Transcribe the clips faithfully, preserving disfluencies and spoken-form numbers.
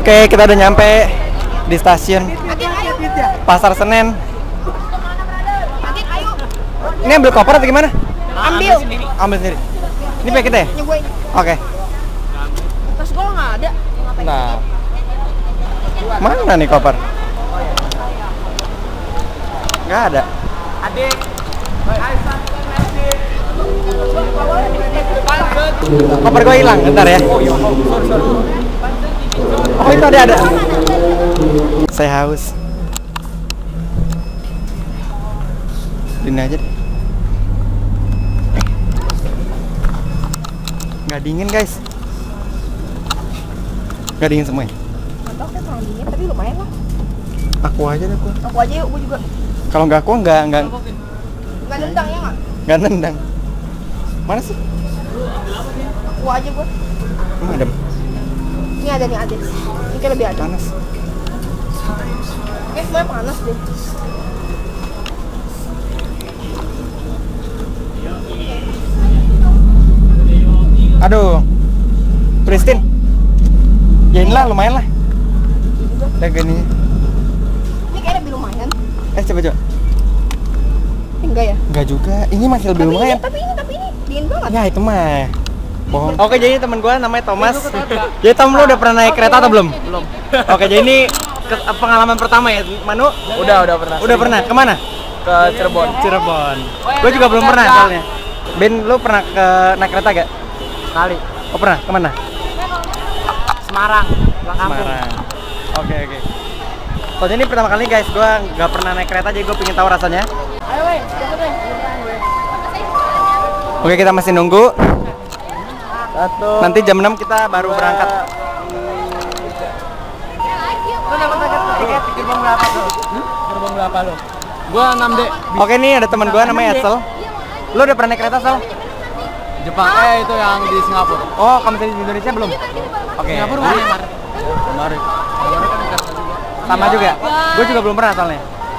Oke, kita udah nyampe di stasiun Pasar Senen. Ini ambil koper atau gimana? Ambil. Ambil sendiri. Ini pakai kita ya? Oke. Tas gua nggak ada. Nah, mana nih koper? Nggak ada. Adik. Koper gue hilang, bentar ya. Oh, itu ada ada. Saya haus. Ini aja deh. Nggak dingin guys. Nggak dingin semua ya? Mantap kan kurang dingin, tapi lumayan lah. Aku aja deh gua. Aku aja yuk, gua juga. Kalau nggak aku nggak nggak Nggak nendang ya nggak? nggak nendang. Mana sih? Aku aja gua. Emang ada Ini ada nih ada. Ini kayak lebih ada. panas. Eh, semuanya panas deh. Aduh, Pristin. Ya inilah lumayan lah. Udah gini. Ini kayak lebih lumayan. Eh coba coba. Enggak ya? Enggak juga. Ini masih lebih Tapi ini, lumayan. tapi ini, tapi ini dingin banget. Ya itu mah. Bohong. Oke, jadi teman gua namanya Thomas. Jadi Tom, lu udah pernah naik kereta atau belum? Belum. Oke, jadi ini ke- pengalaman pertama ya, Manu? Udah, udah pernah. Udah pernah. Kemana? Ke Cirebon. Cirebon. Gue juga belum pernah soalnya. Ben, lu pernah ke naik kereta gak? Kali. Oh pernah. Kemana? Semarang. Pulang kampung. Semarang. Oke oke. Soalnya ini pertama kali guys, gue nggak pernah naik kereta, jadi gue pengen tahu rasanya. Ayo weh, cepet deh. Oke, kita masih nunggu. Satu. Nanti jam enam kita baru berangkat. Lu dapat tiket gerbong berapa tuh? Gerbong berapa lu? Gua enam D. Oke, nih ada teman gue namanya Edsel. Lu udah pernah naik kereta, Sel? Jepang. Eh, itu yang di Singapura. Oh, kamu di Indonesia belum? Oke. Singapura mana? Kemarin. Kemarin kan dekat juga. Sama juga. Gue juga belum pernah soalnya.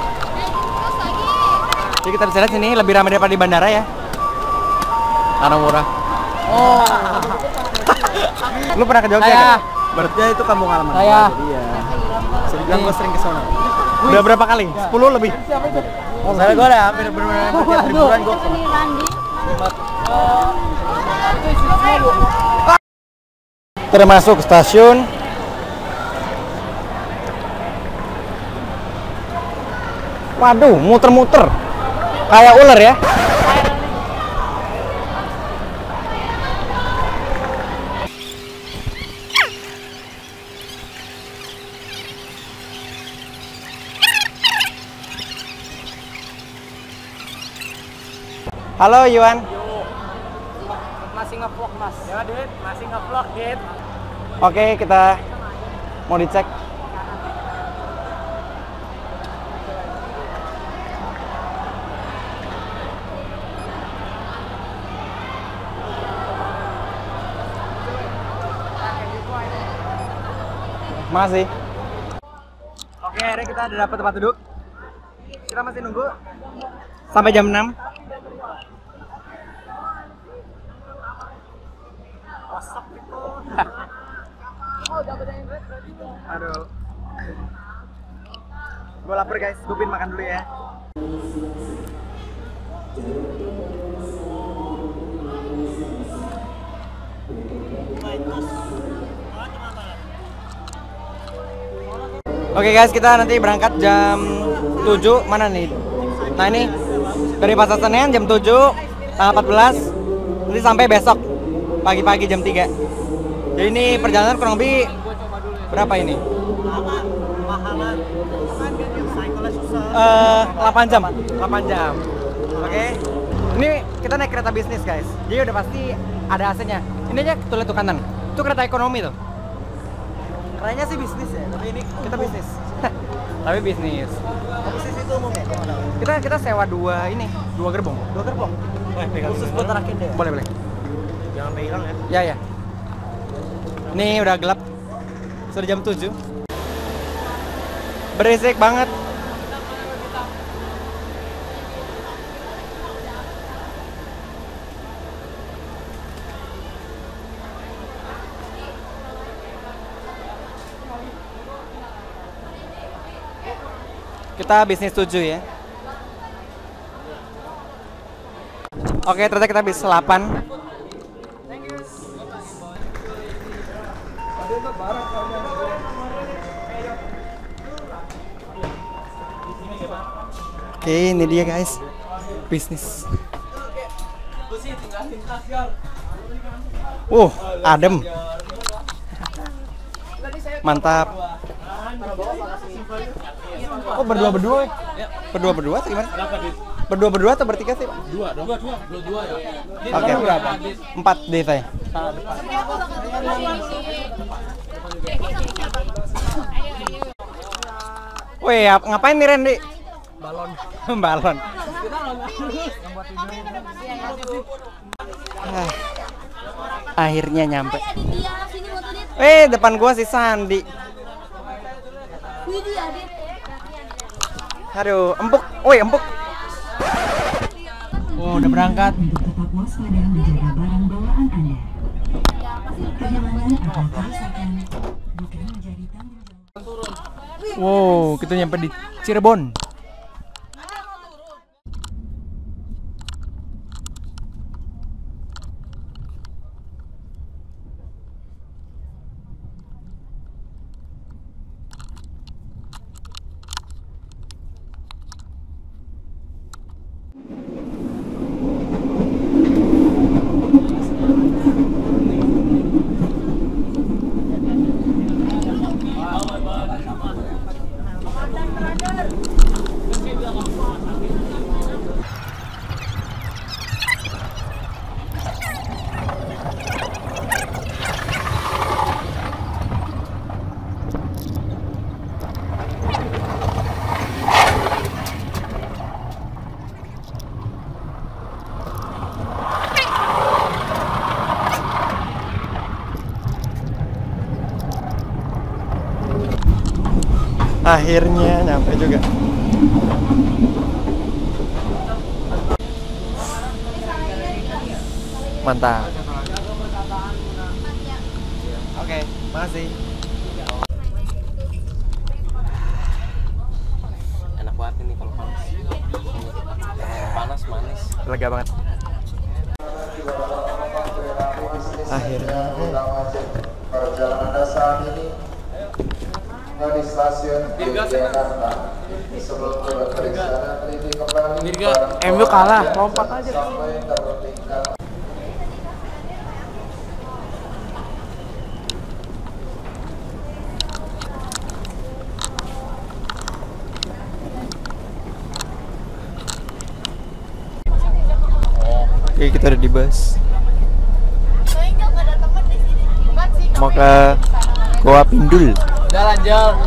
Jadi kita bisa lihat sini lebih ramai daripada di bandara ya. Karena murah. Oh. Lu pernah ke Jogja? Saya. Kan? Berarti itu kampung halaman. Saya. Iya. Bisa dibilang gue sering ke sana. Udah berapa kali? sepuluh lebih. Saya gua udah hampir benar-benar tiap liburan gua. Termasuk stasiun. Waduh, muter-muter. Kayak ular ya. Halo Yuan. Masih nge-vlog, Mas. Ya, Dit. Masih nge-vlog, Dit. Oke, kita mau dicek. Masih. Oke, akhirnya kita udah dapat tempat duduk. Kita masih nunggu sampai jam enam. Aduh. Gue lapar guys, gue pengen makan dulu ya. Oke guys, kita nanti berangkat jam tujuh. Mana nih? Nah ini dari Pasar Senen jam tujuh, tanggal empat belas. Nanti sampai besok pagi-pagi jam tiga. Jadi ini perjalanan kurang lebih berapa ini? Uh, delapan jam. delapan jam. Oke. Okay. Ini kita naik kereta bisnis, guys. Jadi udah pasti ada A C-nya. Ini aja tuh lihat tuh kanan. Itu kereta ekonomi tuh. Kayaknya sih bisnis ya, tapi ini kita bisnis. Tapi bisnis. Bisnis itu umum ya? Kita kita sewa dua ini, dua gerbong. Dua gerbong. Khusus buat anak deh. Boleh, boleh. Jangan sampai hilang ya. Ya, ya. Ini udah gelap. Sudah jam tujuh. Berisik banget. Kita bisnis tujuh ya. Oke, ternyata kita bisnis delapan. Oke, ini dia guys. Bisnis. Uh, adem. Mantap. Oh, berdua-berdua ya? Berdua-berdua atau gimana? Berdua-berdua atau bertiga sih, Pak? Dua, dua, dua, dua, dua ya. Oke, berapa? Empat deh saya. Wih, ap- ngapain nih Randy? Balon. Balon. Ah, akhirnya nyampe. Eh, depan gua si Sandi. Aduh, empuk. Woi, empuk. Oh, udah berangkat. Untuk tetap waspada menjaga barang bawaan Anda. Kenyamanan akan terus akan bukan menjadi tanggung jawab. Wow, kita nyampe di Cirebon. Akhirnya nyampe juga. Mantap. Oke, makasih. Enak banget ini kalau panas. Panas manis. Lega banget. Akhirnya. Perjalanan Anda saat ini di stasiun Yogyakarta. Sebelum berperiksa dan teliti kembali M U kalah, lompat aja. sampai tertinggal. Oke, kita udah di bus. Mau ke Goa Pindul. Jalan, jalan.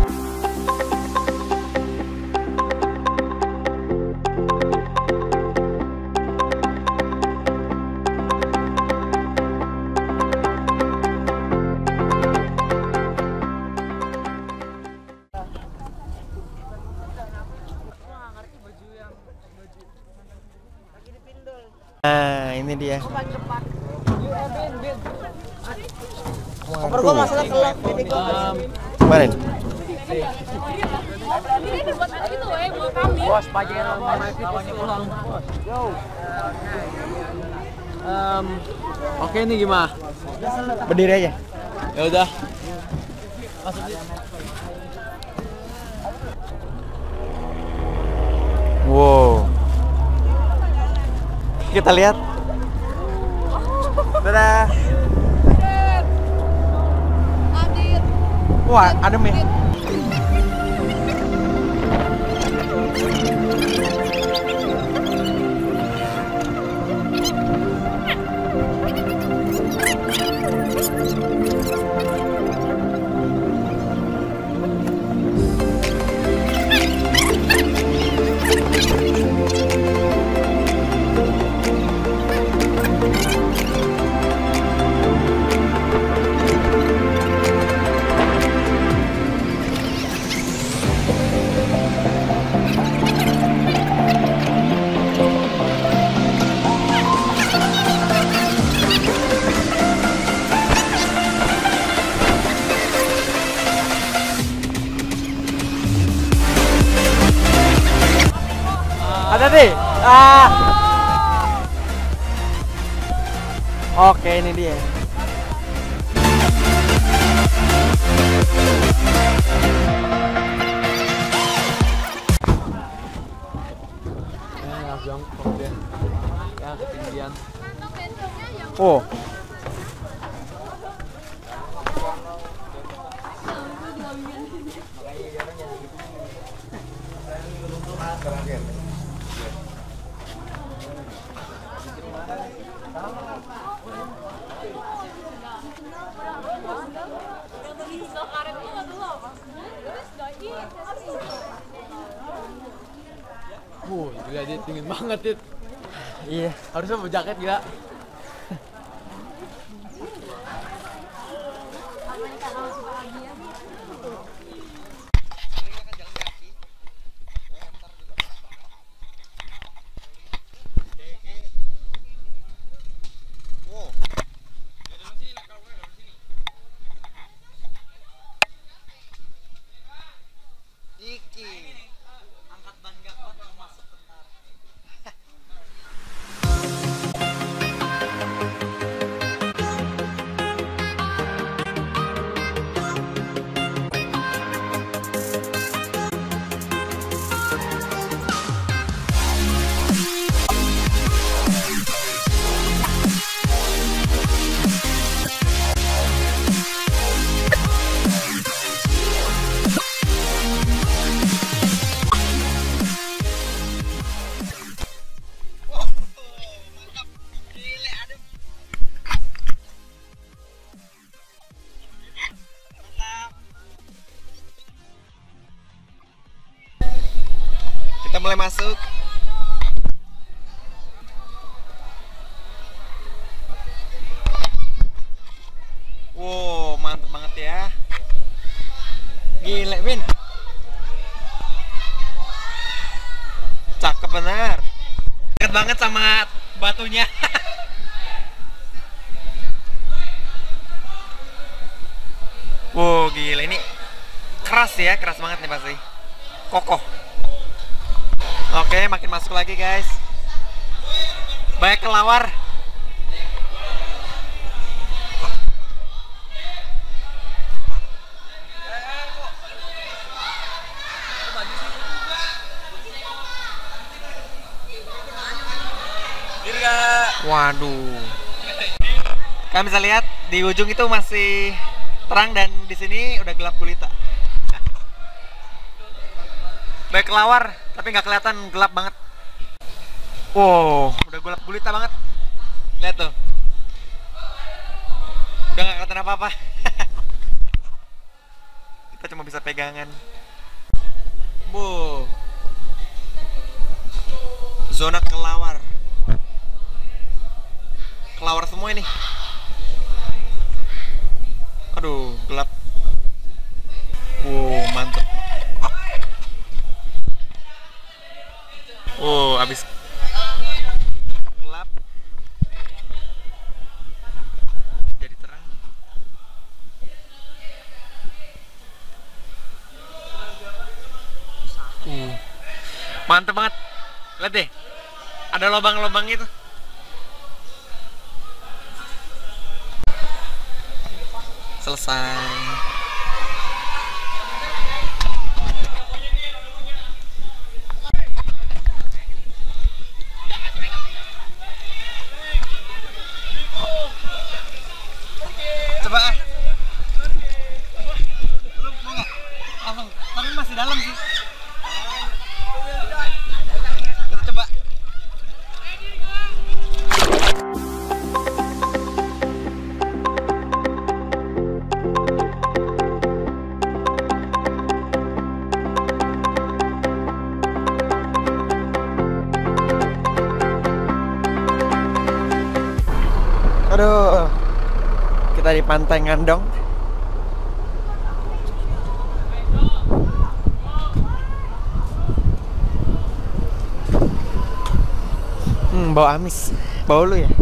Nah, ini dia. Koper gua masalah kelap jadi gua. Kemarin. Bos, Pajero mana namanya pulang. Yo. Um, oke nih gimana? Berdiri aja. Ya udah. Wow. Kita lihat. Dadah. Wah, adem ya. Oke, ini dia. Langsung kemudian ya ketinggian. Oh. Wuh, gila dia dingin banget, Dit. Iya. Harusnya bawa jaket gila. Kita mulai masuk. Wow, mantap banget ya. Gile, Win. Cakep benar. Deket banget sama batunya. Wow, gila ini keras ya, keras banget nih pasti. Kokoh. Oke, makin masuk lagi guys. Banyak kelawar. Waduh. Kalian bisa lihat di ujung itu masih terang dan di sini udah gelap gulita. Baik kelawar, tapi nggak kelihatan, gelap banget. Wow, udah gelap gulita banget. Lihat tuh. Udah nggak kelihatan apa-apa. Kita cuma bisa pegangan. Wow. Zona kelawar. Kelawar semua ini. Aduh, gelap. Wow, mantap. Oh, abis gelap jadi terang. Uh, mantep banget. Lihat deh, ada lubang-lubang itu. Selesai. Coba ah. Lu mau nggak? Langsung. Tapi masih dalam sih. Kita coba. Aduh. Kita di Pantai Ngandong. Hmm, bau amis. Bau lu ya?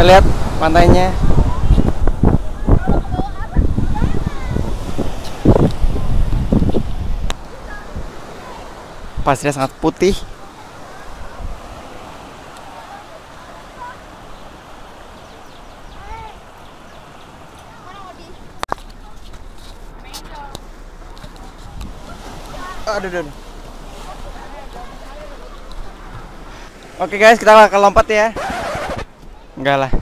Kita lihat pantainya. Pasirnya sangat putih. Aduh, aduh, aduh. Oke guys, kita bakal lompat ya. Enggak lah.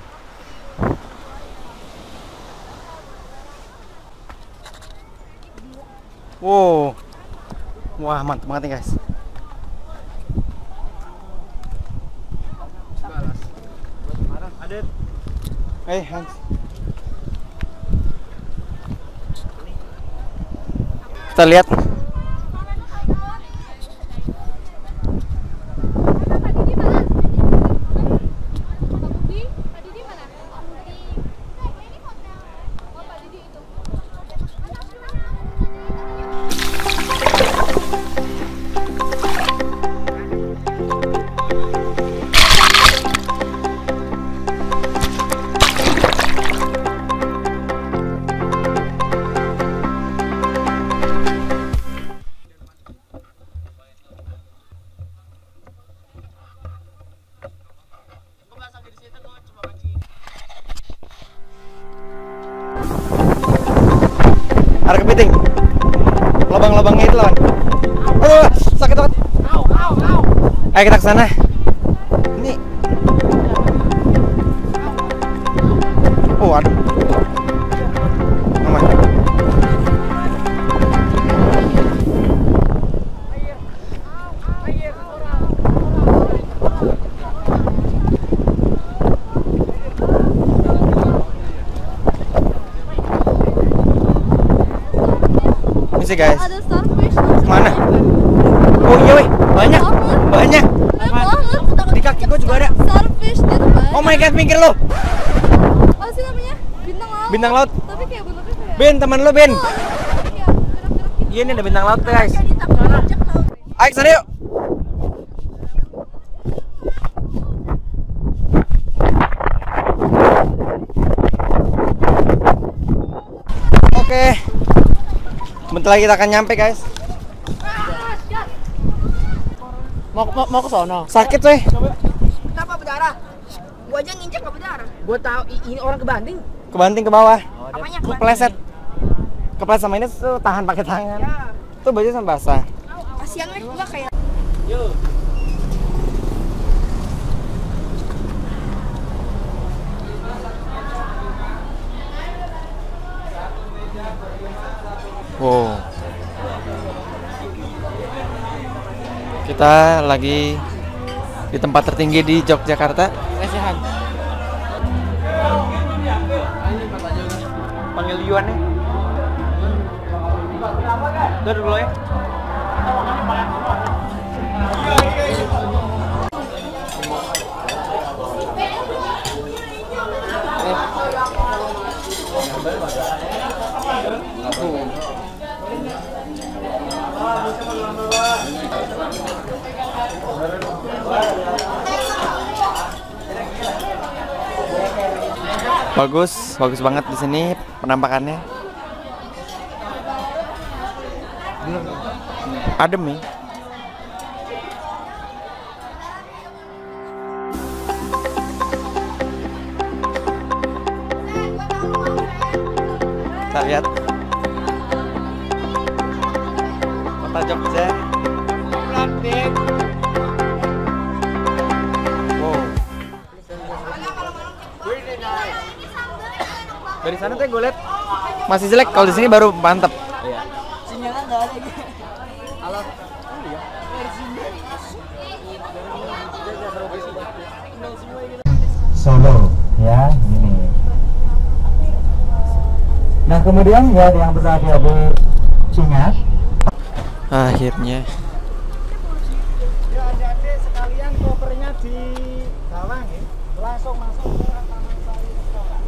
Wow. Wah, mantap banget nih guys. Adit. Hey Hans. Kita lihat. Ada kepiting. Lubang-lubangnya itu lawan. Aduh, sakit banget. Ayo kita ke sana. Ini. Oh, aduh. Aman. Sih guys. Ada starfish. Mana? Oh iya weh, banyak. Apa? Banyak. Banyak banget. Di kaki gua juga ada. Starfish di depan. Oh my god, minggir lo. Apa sih namanya? Bintang laut. Bintang laut. Tapi kayak bentuknya kayak Ben, teman lo Ben. Oh, kayak gerak-gerak gitu. Iya, ini ada bintang laut guys. Kayak ditangkap bajak laut. Ayo kesana yuk. Oke. Bentar lagi kita akan nyampe guys. Mau mau, mau ke sono. Sakit weh. Kenapa berdarah? Gua aja nginjek enggak berdarah. Gua tahu i- ini orang kebanting. Kebanting ke bawah. Apanya? Kepleset. Kepleset sama ini tuh tahan pakai tangan. Ya. Tuh baju sama basah. Kasihan weh gua kayak Wow. Kita lagi di tempat tertinggi di Yogyakarta. Lesehan. Panggil Yuan nih. Udah dulu ya. Bagus, bagus banget di sini penampakannya. Adem nih. Kita lihat kota Jogja. Wow. Dari sana tuh gue liat masih jelek, kalau di sini baru mantep. sinyalnya enggak ada gitu. Halo. Solo ya ini. Nah kemudian ya yang berada di Abu Singa. Akhirnya. Ya adik-adik sekalian kopernya di bawah ya. Langsung masuk ke Taman Sari sekarang.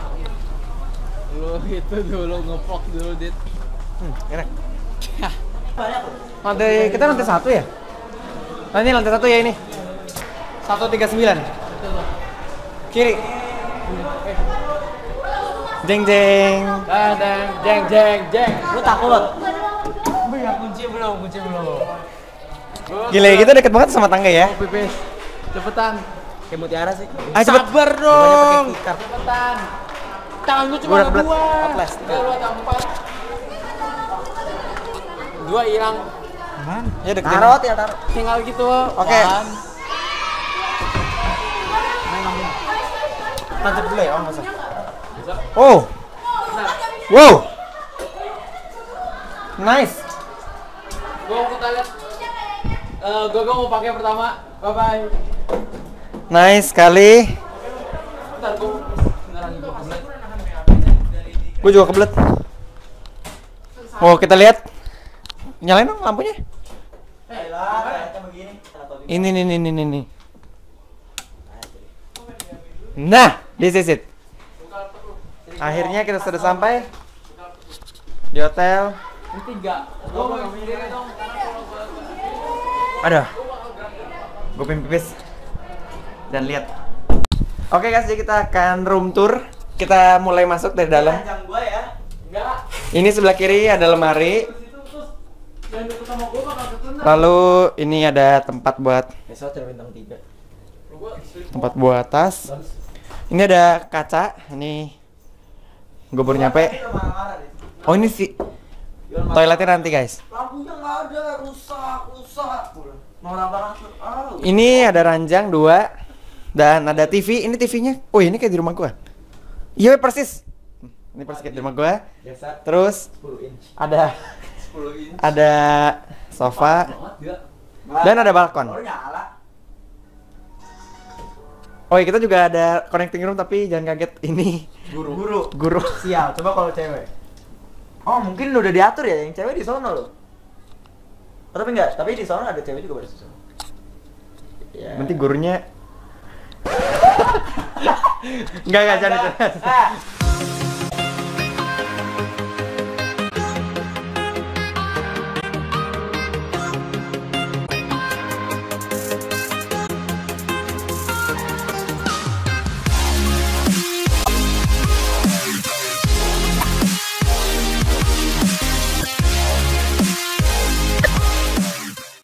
Lu itu dulu ngevlog dulu dit. Hmm, enak. Lantai kita lantai satu ya? Nah, ini lantai satu ya ini. seratus tiga puluh sembilan. Kiri. Jeng jeng. Kadang jeng jeng jeng. Lu takut? Belum kunci belum, kunci belum. Gila, kita deket banget sama tangga ya. Pipis. Cepetan. Kayak mutiara sih. Ah, sabar dong. Pakai Cepetan. Tangan lu cuma Gua ada kebelet. dua. Atlas. Ya, lu ada empat. Dua hilang. Ya deketin. Taruh ya taruh. Tinggal gitu. Oke. One. Tancap dulu ya, oh nggak usah. Oh. Wow. Nice. Gua mau kita lihat. Eh, gua gua mau pakai pertama. Bye bye. Nice sekali. Bentar gua beneran gua kebelet. Gue juga kebelet. Oh, kita lihat. Nyalain dong lampunya. Ini nih nih nih nih nih. Nah, this is it. Akhirnya kita sudah sampai di hotel. Ini tiga. Gua mau sendiri dong. Aduh. Gue pengen pipis. Dan lihat. Oke guys, jadi kita akan room tour. Kita mulai masuk dari dalam. Enggak. Ini sebelah kiri ada lemari. Jangan deket sama gua bakal ketendang. Lalu ini ada tempat buat tempat buat tas. Ini ada kaca. Ini gue baru nyampe. Oh ini sih toiletnya nanti guys. Lampunya nggak ada, rusak, rusak. Norak banget. Ah. Ini ada ranjang dua dan ada T V. Ini T V-nya. Oh ini kayak di rumah gua. Iya persis. Ini persis kayak di rumah gua. Terus ada ada sofa dan ada balkon. Oh iya, kita juga ada connecting room tapi jangan kaget ini Guru. Guru. guru. Sial, coba kalau cewek. Oh, mungkin udah diatur ya, yang cewek di sono loh. Oh, tapi enggak, tapi di sono ada cewek juga pada sono. Ya. Nanti gurunya enggak enggak jangan itu.